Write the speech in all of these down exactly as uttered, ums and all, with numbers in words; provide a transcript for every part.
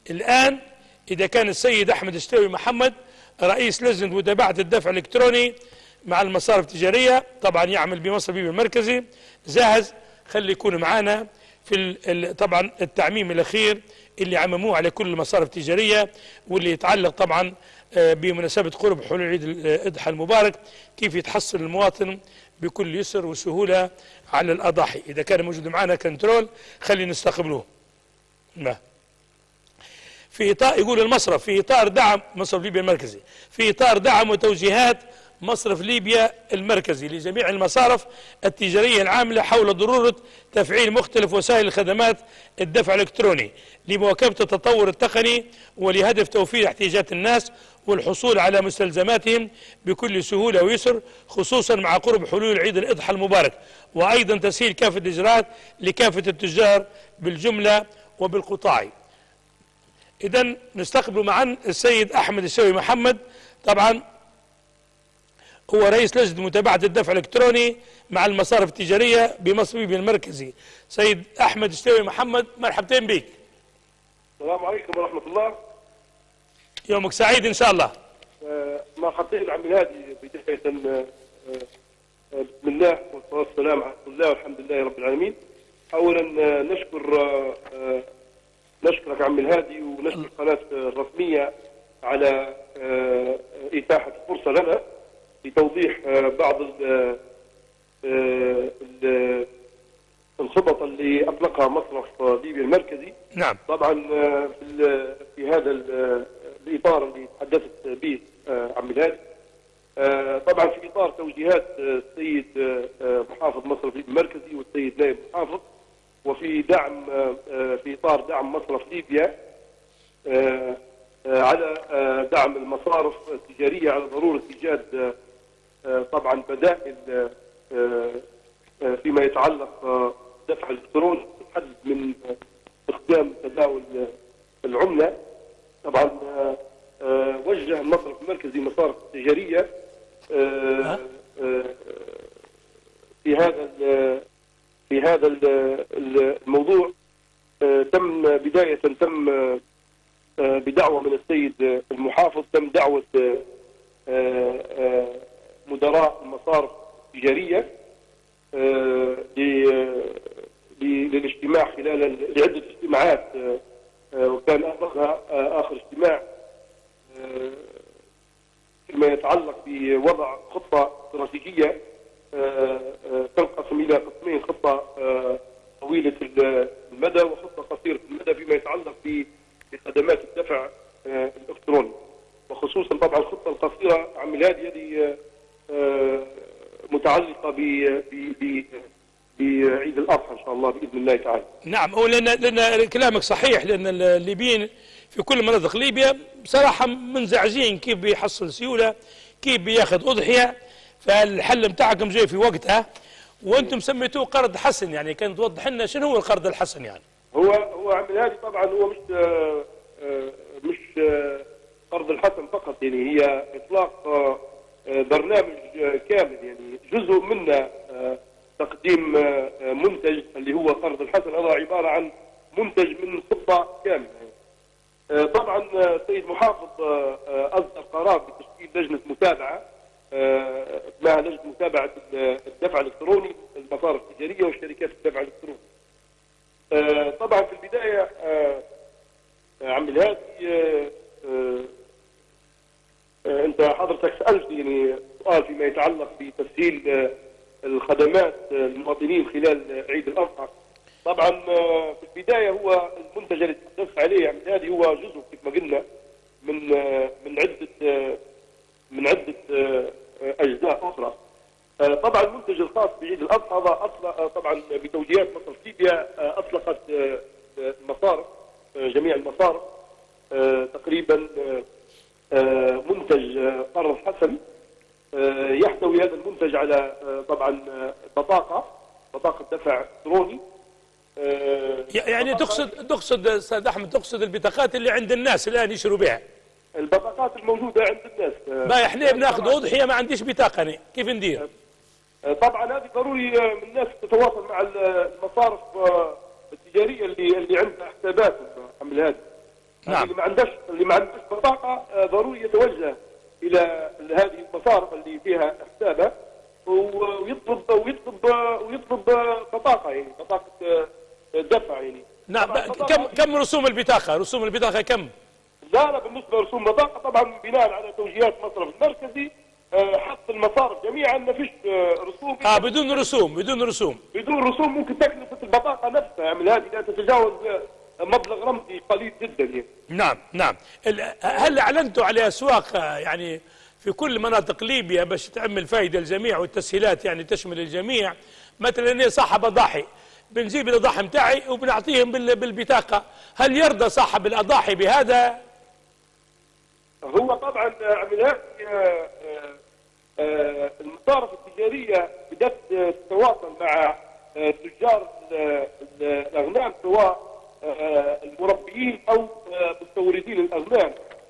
الآن إذا كان السيد أحمد الشتاوي محمد رئيس لجنة متابعة الدفع الإلكتروني مع المصارف التجارية، طبعا يعمل بمصر بيبي المركزي، جاهز، خلي يكون معنا في طبعا التعميم الأخير اللي عمموه على كل المصارف التجارية واللي يتعلق طبعا بمناسبة قرب حلول عيد الأضحى المبارك، كيف يتحصل المواطن بكل يسر وسهولة على الأضاحي. إذا كان موجود معنا كنترول خلي نستقبلوه. نعم. في إطار يقول المصرف في إطار دعم مصرف ليبيا المركزي، في إطار دعم وتوجيهات مصرف ليبيا المركزي لجميع المصارف التجارية العاملة حول ضرورة تفعيل مختلف وسائل الخدمات الدفع الإلكتروني لمواكبة التطور التقني ولهدف توفير احتياجات الناس والحصول على مستلزماتهم بكل سهولة ويسر، خصوصا مع قرب حلول عيد الأضحى المبارك، وأيضا تسهيل كافة الإجراءات لكافة التجار بالجملة وبالقطاع. إذن نستقبل معا السيد أحمد الشتاوي محمد، طبعا هو رئيس لجنة متابعة الدفع الإلكتروني مع المصارف التجارية بمصر ليبيا المركزي. سيد أحمد الشتاوي محمد، مرحبتين بك. السلام عليكم ورحمة الله. يومك سعيد إن شاء الله. آه مرحبتين عمي الهادي، بداية آه آه بسم الله والصلاة والسلام على رسول الله والحمد لله رب العالمين. أولا آه نشكر آه آه نشكرك عمي الهادي ونشكر القناة الرسمية على آه إتاحة الفرصة لنا لتوضيح آه بعض ال ال الخطط اللي أطلقها مصرف ليبيا المركزي. نعم. طبعا في في هذا الإطار اللي تحدثت به عمي الهادي، طبعا في إطار توجيهات السيد محافظ مصرف ليبيا المركزي والسيد نائب محافظ، وفي دعم في إطار دعم مصرف ليبيا على دعم المصارف التجارية على ضرورة إيجاد طبعا بدائل فيما يتعلق دفع الإلكتروني تحدد من استخدام تداول العملة. طبعا وجه المصرف المركزي مصارف تجارية في هذا في هذا الموضوع. تم بداية تم بدعوة من السيد المحافظ، تم دعوة مدراء المصارف التجارية للاجتماع خلال لعدة اجتماعات، وكان أخرها آخر اجتماع فيما يتعلق بوضع خطة استراتيجية تنقسم إلى قسمين، خطة طويلة المدى وخطة قصيرة المدى فيما يتعلق بخدمات الدفع الإلكتروني، وخصوصا طبعا الخطة القصيرة عمي الهادي هذه متعلقة ب بعيد الأضحى إن شاء الله بإذن الله تعالى. نعم، ولأن لأن كلامك صحيح، لأن الليبيين في كل مناطق ليبيا بصراحة منزعجين كيف بيحصل سيولة، كيف بياخذ أضحية، فالحل متاعكم جاي في وقتها، وأنتم سميتوه قرض حسن، يعني كان توضح لنا شنو هو القرض الحسن يعني؟ هو هو عمي هذه طبعا هو مش آآ آآ مش آآ قرض الحسن فقط، يعني هي إطلاق برنامج كامل، يعني جزء منه تقديم منتج اللي هو قرض الحسن، هذا عبارة عن منتج من خطة كاملة. طبعا السيد محافظ أصدر قرار بتشكيل لجنة متابعة اسمها لجنة متابعة الدفع الإلكتروني المصارف التجارية وشركات الدفع الإلكتروني. طبعا في البداية عمي الهادي أنت حضرتك سألت يعني سؤال فيما يتعلق بتسهيل الخدمات للمواطنين خلال عيد الأضحى. طبعا في البداية هو المنتج اللي تحدثت عليه عمي الهادي هو جزء كيف ما قلنا من من عدة من عدة أجزاء أخرى. طبعا المنتج الخاص بعيد الأضحى هذا أطلق طبعا بتوجيهات مصرف ليبيا أطلقت المصارف جميع المصارف تقريبا منتج قرض حسن يحتوي هذا المنتج على طبعا بطاقة بطاقة دفع إلكتروني. يعني تقصد تقصد استاذ احمد تقصد البطاقات اللي عند الناس الان يشروا بها؟ البطاقات الموجودة عند الناس. باي احنا بناخذ أضحية ما عنديش بطاقة أنا، كيف ندير؟ طبعا هذه ضروري من الناس تتواصل مع المصارف التجارية اللي اللي عندها حسابات عمل هذا. نعم. اللي ما عندهش اللي ما عندهش بطاقه ضروري يتوجه الى هذه المصارف اللي فيها حسابه ويطلب ويطلب ويطلب بطاقه، يعني بطاقه دفع يعني. نعم. كم كم رسوم البطاقه؟ رسوم البطاقه كم؟ لا لا بالنسبه لرسوم البطاقه طبعا بناء على توجيهات المصرف المركزي حط المصارف جميعا ما فيش رسوم. اه بدون رسوم بدون رسوم بدون رسوم. ممكن تكلفه البطاقه نفسها من هذه لا تتجاوز مبلغ رمزي قليل جدا يعني. نعم نعم. هل اعلنتوا على اسواق يعني في كل مناطق ليبيا باش تعمل فائده للجميع والتسهيلات يعني تشمل الجميع؟ مثلا انا صاحب اضاحي بنجيب الاضاحي نتاعي وبنعطيهم بالبطاقه، هل يرضى صاحب الاضاحي بهذا؟ هو طبعا عمليات المصارف التجاريه بدات تتواصل مع تجار الاغنام سواء المربيين او مستوردين الاغنام،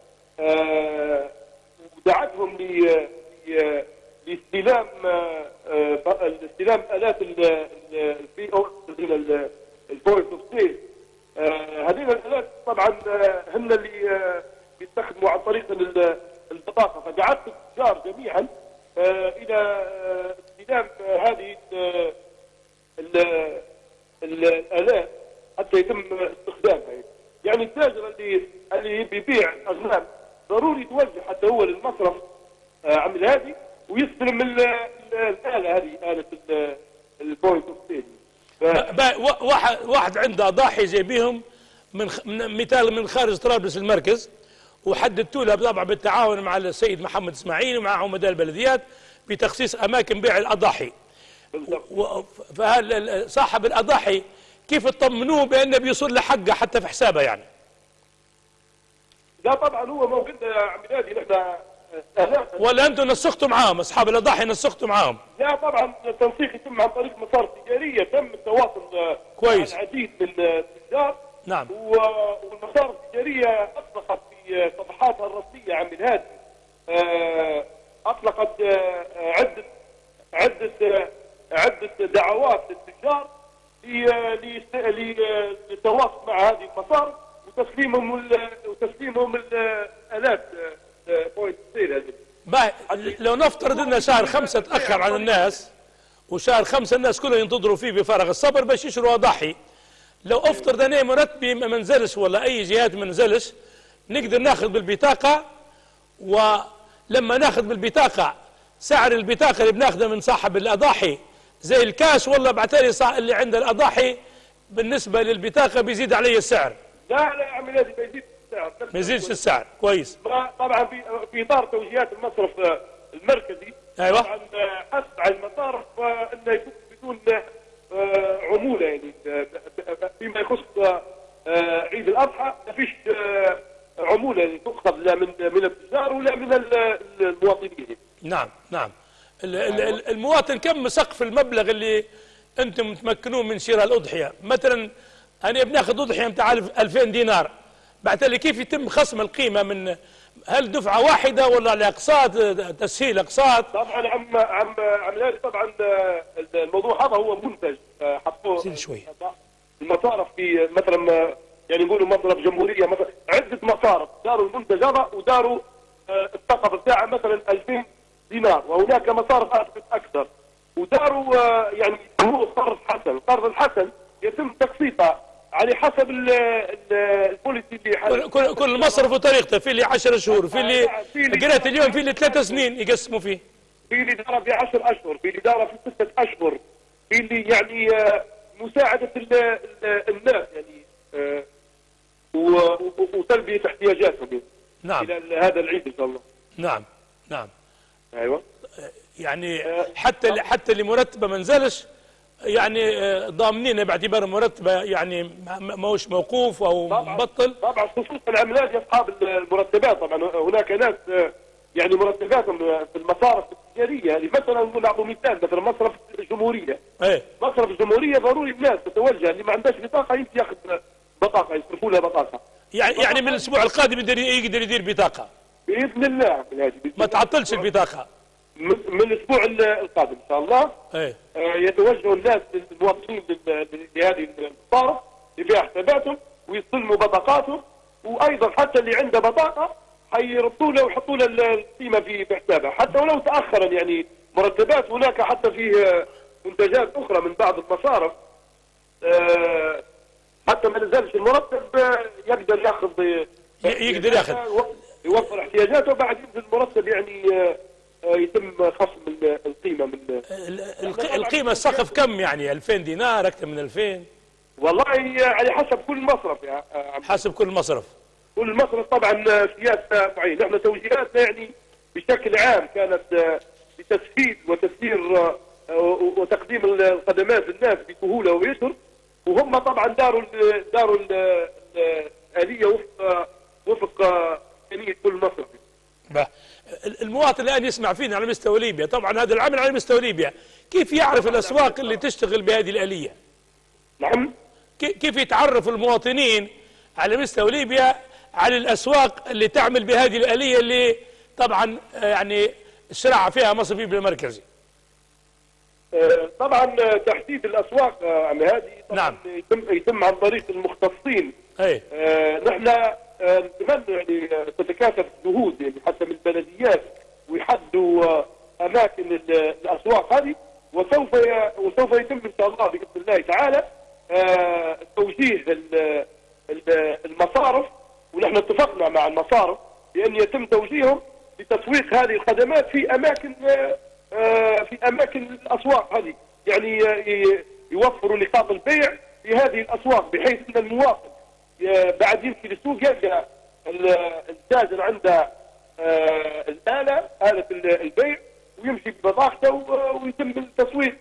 ودعتهم لاستلام استلام الات البي او البوينت اوف سيل. هذه الالات طبعا هن اللي بيستخدموا عن طريق البطاقه، فدعت التجار جميعا الى استلام هذه الالات حتى يتم استخدامها. يعني التاجر اللي اللي بيبيع اغنام ضروري يتوجه حتى هو للمصرف عمل هذه ويستلم الاله هذه، اله البوينت اوف سيل. واحد واحد عنده اضاحي جايبيهم من مثال من خارج طرابلس المركز، وحددتوا لها طبعا بالتعاون مع السيد محمد اسماعيل ومع عمداء البلديات بتخصيص اماكن بيع الاضاحي. فهل صاحب الاضاحي كيف تطمنوه بانه بيوصل له حقه حتى في حسابه يعني؟ لا طبعا هو موجود عملياتي نحن ولا انتم نسقتوا معاهم اصحاب الاضاحي نسقتوا معاهم؟ لا طبعا التنسيق يتم عن طريق مصارف تجاريه، تم التواصل كويس مع العديد من التجار. نعم. والمصارف التجاريه اطلقت في صفحاتها الرسميه عن هذه اطلقت عده عده عده دعوات للتجار للتواصل مع هذه المصارف وتسليمهم وتسليمهم الالات بوينت سيل. لو نفترض ان شهر خمسه تاخر عن الناس وشهر خمسه الناس كلهم ينتظروا فيه بفارغ الصبر باش يشروا اضاحي، لو افترض انا مرتبي ما نزلش ولا اي جهات ما نزلش، نقدر ناخذ بالبطاقه، ولما ناخذ بالبطاقه سعر البطاقه اللي بناخذها من صاحب الاضاحي زي الكاش، ولا بعتالي اللي عنده الاضاحي بالنسبه للبطاقه بيزيد علي السعر؟ لا لا عملياتي ما يزيدش السعر. ما يزيدش السعر. كويس. طبعا في في اطار توجيهات المصرف المركزي. ايوه. طبعا حث على المصارف انه يكون بدون عموله، يعني فيما يخص عيد الاضحى ما فيش عموله يعني تؤخذ لا من من التجار ولا من المواطنين. نعم نعم. المواطن كم سقف المبلغ اللي انتم تمكنون من شراء الاضحيه؟ مثلا انا بناخذ اضحيه نتاع ألفين دينار، بعد لي كيف يتم خصم القيمه من هل دفعه واحده ولا على اقساط تسهيل اقساط؟ طبعا عم عم عمليات طبعا الموضوع هذا هو منتج حطوه شوي المصارف في مثلا يعني نقولوا مصرف جمهوريه مثلا عده مصارف داروا المنتج هذا وداروا الثقف بتاعه مثلا ألفين دينار، وهناك مصارف اعتقد اكثر وداروا يعني هو قرض حسن. القرض الحسن يتم تقسيطه على حسب البوليسي اللي كل كل مصرف وطريقته، في اللي عشرة شهور، في اللي قريت اليوم في اللي ثلاث سنين يقسموا فيه، في اللي دار في عشر اشهر، في اللي دار في ستة اشهر، في اللي يعني مساعدة الناس يعني وتلبية احتياجاتهم نعم الى هذا العيد ان شاء الله. نعم نعم. ايوه يعني حتى حتى اللي مرتبه ما نزلش يعني ضامنين باعتبار مرتبه يعني ماهوش موقوف او مبطل. طبعا خصوصا العملات يا اصحاب المرتبات، طبعا هناك ناس يعني مرتباتهم في المصارف التجاريه، يعني مثلا نقول نعطوا مثال مثلا مصرف الجمهوريه. ايه مصرف الجمهوريه ضروري الناس تتوجه اللي ما عندهاش بطاقه يمشي ياخذ بطاقه يصرفوا لها بطاقه. يعني يعني من الاسبوع القادم يقدر يقدر يدير بطاقه باذن الله. ما تعطلش البطاقه من الاسبوع القادم ان شاء الله. ايه يتوجه الناس المواطنين لهذه المصارف اللي فيها حساباتهم ويستلموا بطاقاتهم وايضا حتى اللي عنده بطاقه حيردوا له ويحطوا له القيمه في حسابه حتى ولو تاخرا. يعني مرتبات هناك حتى فيه منتجات اخرى من بعض المصارف حتى ما نزلش المرتب يقدر ياخذ يقدر ياخذ يوفر احتياجاته بعد ينزل المرتب يعني يتم خصم القيمه من القيمه. السقف كم يعني ألفين دينار اكثر من ألفين؟ والله على حسب كل مصرف يا حسب كل مصرف. كل مصرف طبعا سياسه معينه. نحن توجيهاتنا يعني بشكل عام كانت بتسهيل وتسيير وتقديم الخدمات للناس بسهوله ويسر، وهم طبعا داروا داروا الآلية وفق وفق إمكانية كل مصرف. المواطن الآن يسمع فينا على مستوى ليبيا، طبعا هذا العمل على مستوى ليبيا، كيف يعرف الأسواق اللي تشتغل بهذه الآلية؟ نعم. كيف يتعرف المواطنين على مستوى ليبيا على الأسواق اللي تعمل بهذه الآلية اللي طبعا يعني الشراعة فيها مصرف ليبيا المركزي؟ طبعا تحديد الاسواق عم هذه طبعا نعم. يتم يتم عن طريق المختصين. اي آه نحن آه نتمنى يعني تتكاتف الجهود يعني حتى من البلديات ويحدوا آه اماكن الاسواق هذه، وسوف وسوف يتم ان شاء الله باذن الله تعالى آه توجيه المصارف، ونحن اتفقنا مع المصارف بان يتم توجيههم لتسويق هذه الخدمات في اماكن آه في اماكن الاسواق هذه، يعني يوفروا نقاط البيع في هذه الاسواق بحيث ان المواطن بعد يمشي للسوق يلقى التاجر عنده الاله اله البيع ويمشي ببطاقته ويتم التسويق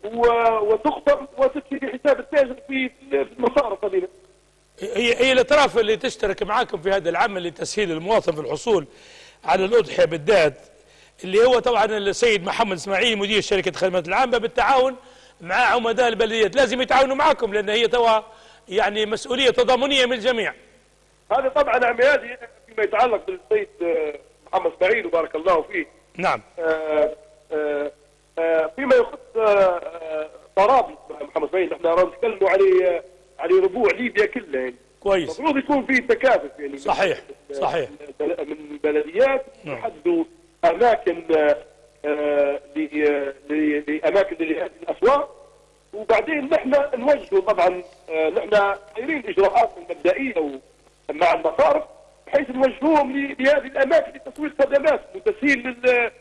وتختم وتمشي في حساب التاجر في المصارف هذه. هي هي الاطراف اللي تشترك معاكم في هذا العمل لتسهيل المواطن في الحصول على الاضحيه بالذات، اللي هو طبعا السيد محمد اسماعيل مدير شركه الخدمات العامه بالتعاون مع عمداء البلديات، لازم يتعاونوا معكم لان هي توا يعني مسؤوليه تضامنيه من الجميع. هذا طبعا عمي هذه فيما يتعلق بالسيد محمد اسماعيل وبارك الله فيه. نعم. آآ آآ آآ فيما يخص طرابلس محمد اسماعيل نحن راح نتكلموا عليه على ربوع ليبيا كلها يعني. كويس. المفروض يكون في تكاتف يعني. صحيح صحيح. من البلديات يحدوا اماكن آه لاماكن لهذه الاسواق، وبعدين نحن نوجهوا طبعا آه نحن دايرين اجراءات مبدئيه مع المصارف بحيث نوجهوهم لهذه الاماكن لتسويق خدمات وتسهيل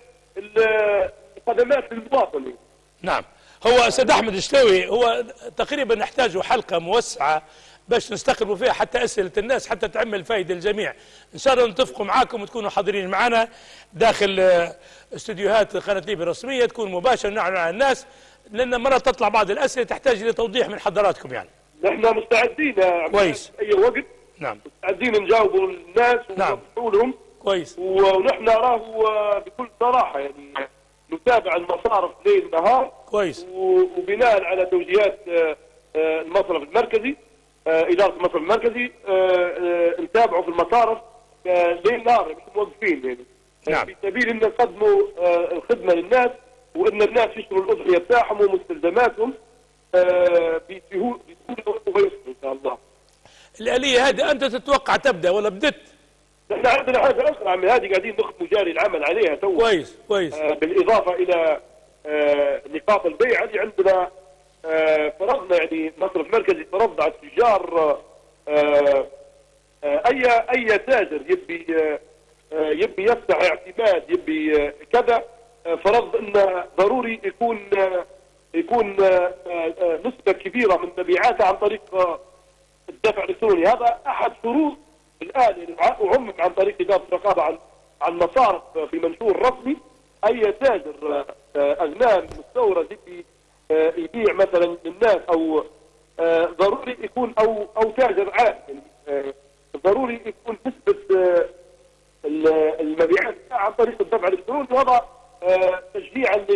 الخدمات للمواطن. نعم. هو استاذ احمد الشتاوي هو تقريبا نحتاج حلقه موسعه باش نستقبلوا فيها حتى اسئله الناس حتى تعمل فائده للجميع. ان شاء الله نتفقوا معاكم وتكونوا حاضرين معنا داخل استديوهات قناه ليبيا الرسميه، تكون مباشر نعلن على الناس، لان مرات تطلع بعض الاسئله تحتاج الى توضيح من حضراتكم يعني. نحن مستعدين كويس اي وقت. نعم. مستعدين نجاوبوا الناس ونوضحوا لهم. كويس. ونحن راهو بكل صراحه يعني نتابع المصارف ليل نهار. كويس. وبناء على توجيهات المصرف المركزي إدارة المصرف المركزي نتابعوا في المصارف ليل نهار مش موقفين يعني. نعم. في سبيل ان نقدموا الخدمه للناس وان الناس يشتروا الاضحيه بتاعهم ومستلزماتهم بسهوله ويسر ان شاء الله. الآلية هذه انت تتوقع تبدا ولا بدت؟ نحن عندنا حاجه اخرى عمي هذه قاعدين نخدموا جاري العمل عليها تو. كويس كويس. بالاضافه الى نقاط البيع هذه عندنا فرضنا يعني مصرف مركزي فرضنا على التجار اي اي تاجر يبي يبي يفتح اعتماد يبي كذا، فرض انه ضروري يكون يكون نسبه كبيره من مبيعاته عن طريق الدفع الالكتروني. هذا احد شروط الان وعمم عن طريق اداره الرقابه عن عن مصارف في منشور رسمي. اي تاجر اغنام مستورد يبي يبيع مثلا للناس او ضروري يكون او او تاجر عام يعني ضروري يكون نسبه المبيعات عن طريق الدفع الالكتروني، وهذا تشجيعا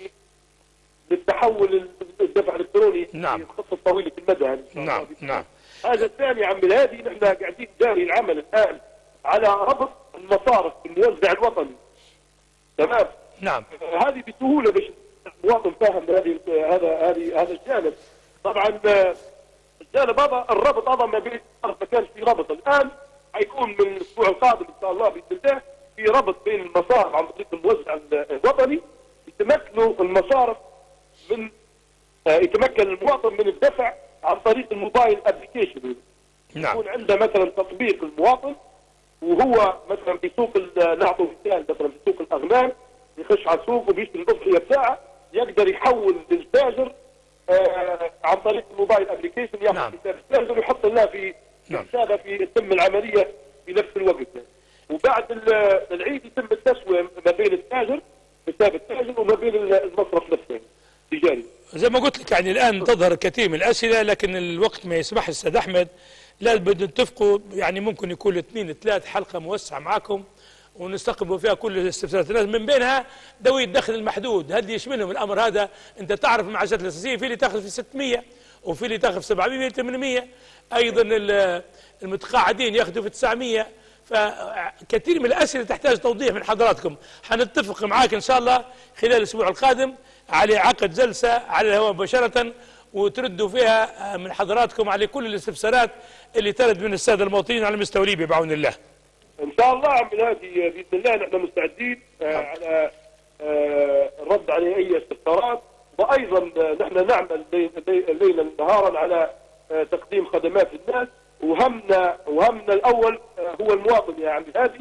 للتحول الدفع الالكتروني نعم. في الخطه الطويله المدى يعني. نعم نعم. هذا الثاني عم الهادي نحن قاعدين جاري العمل الان على ربط المصارف بالموزع الوطني. تمام. نعم. هذه بسهوله باش المواطن فاهم هذه هذا هذه هذا الجانب. طبعا الجانب هذا الربط هذا ما بين ما كانش في ربط الان حيكون من الاسبوع القادم ان شاء الله باذن الله في ربط بين المصارف عن طريق الموزع الوطني، يتمكنوا المصارف من آه يتمكن المواطن من الدفع عن طريق الموبايل ابلكيشن. نعم. يكون عنده مثلا تطبيق المواطن وهو مثلا في سوق، نعطوا مثال مثلا في سوق الاغنام، يخش على السوق وبيشتري الاضحيه بتاعه، يقدر يحول للتاجر آه عن طريق الموبايل ابلكيشن، ياخذ نعم. حساب التاجر ويحط لنا في نعم. حسابه في يتم العمليه في نفس الوقت. وبعد العيد يتم التسويه ما بين التاجر حساب التاجر وما بين المصرف نفسه التجاري. زي ما قلت لك يعني الان تظهر كثير من الاسئله، لكن الوقت ما يسمح استاذ احمد، لا بدنا نتفقوا يعني ممكن يكون اثنين ثلاث حلقه موسعه معكم ونستقبلوا فيها كل الاستفسارات الناس، من بينها ذوي الدخل المحدود، هل يشملهم الامر هذا؟ انت تعرف المعاشات الاساسيه في اللي تاخذ في ستمية وفي اللي تاخذ في سبعمية ثمانمية، ايضا المتقاعدين ياخذوا في تسعمية، فكثير من الاسئله تحتاج توضيح من حضراتكم. حنتفق معاك ان شاء الله خلال الاسبوع القادم على عقد جلسه على الهواء مباشره وتردوا فيها من حضراتكم على كل الاستفسارات اللي ترد من الساده المواطنين على مستوى ليبيا بعون الله. ان شاء الله عم هذه باذن الله نحن مستعدين آه على آه الرد على اي استفسارات، وايضا نحن نعمل ليلا نهارا على آه تقديم خدمات للناس، وهمنا وهمنا الاول آه هو المواطن يا عم هادي،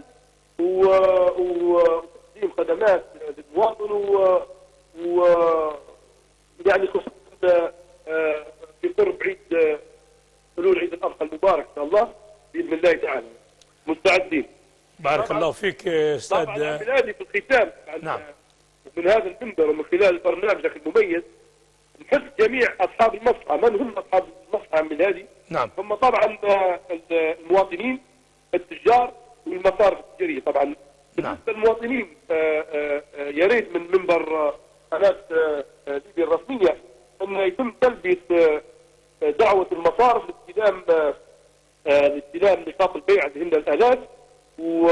وتقديم خدمات للمواطن و, و يعني خصوصا آه في قرب عيد حلول عيد الاضحى المبارك ان شاء الله باذن الله تعالى مستعدين. بارك الله فيك استاذ. طبعا عملادي في الختام نعم. من هذا المنبر ومن خلال برنامجك المميز نحث جميع اصحاب المصلحه، من هم اصحاب المصلحه عملادي؟ نعم. هم طبعا المواطنين التجار والمصارف التجاريه طبعا. نعم. بالنسبه للمواطنين يا ريت من منبر قناه ليبيا الرسميه ان يتم تلبيه دعوه المصارف لاستلام لاستلام نقاط البيع اللي هن الالات و...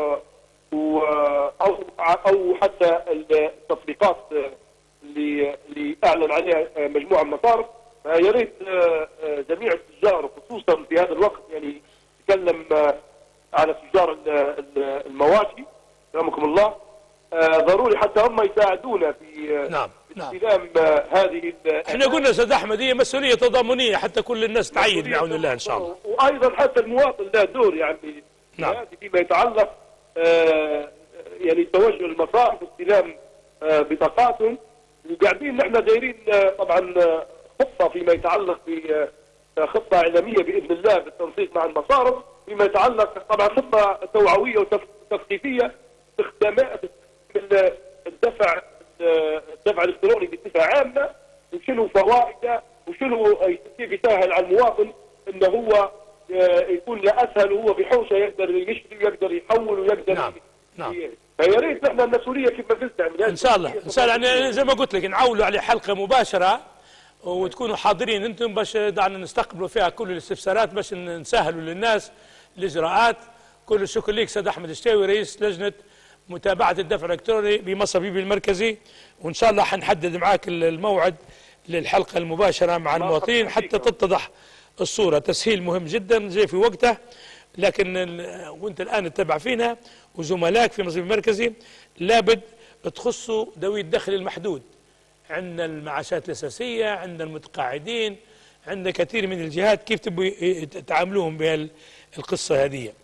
و او او حتى التطبيقات اللي اللي اعلن عليها مجموعه من المصارف. يا ريت جميع التجار خصوصا في هذا الوقت، يعني نتكلم على تجار المواشي رحمكم الله، ضروري حتى هم يساعدونا في نعم نعم استلام هذه. احنا قلنا استاذ احمد هي مسؤوليه تضامنيه حتى كل الناس تعيد بعون الله ان شاء الله. وايضا حتى المواطن له دور يعني نعم. فيما يتعلق آه يعني توجه المصارف واستلام آه بطاقاتهم، وقاعدين نحن دايرين آه طبعا آه خطه فيما يتعلق ب آه خطه اعلاميه باذن الله بالتنسيق مع المصارف فيما يتعلق طبعا خطه توعويه وتثقيفيه باستخدام الدفع الدفع الالكتروني بصفه عامه، وشنو فوائده وشنو كيف يسهل على المواطن انه هو يكون له اسهل وهو بحوشه يقدر يشتري ويقدر يحول ويقدر. نعم نعم. فيا ريت نحن المسؤوليه كيف ما قلت يعني ان شاء الله ان شاء الله يعني زي ما قلت لك نعولوا على حلقه مباشره وتكونوا حاضرين انتم باش دعنا نستقبلوا فيها كل الاستفسارات باش نسهلوا للناس الاجراءات. كل الشكر لك سيد احمد الشتاوي رئيس لجنه متابعه الدفع الالكتروني بمصرف ليبيا المركزي، وان شاء الله حنحدد معاك الموعد للحلقه المباشره مع المواطنين حتى تتضح الصوره. تسهيل مهم جدا جاي في وقته، لكن وانت الان تتبع فينا وزملائك في مصرف المركزي لابد تخصوا ذوي الدخل المحدود. عندنا المعاشات الاساسيه، عندنا المتقاعدين، عندنا كثير من الجهات كيف تبوا تعاملوهم بهالقصه هذه.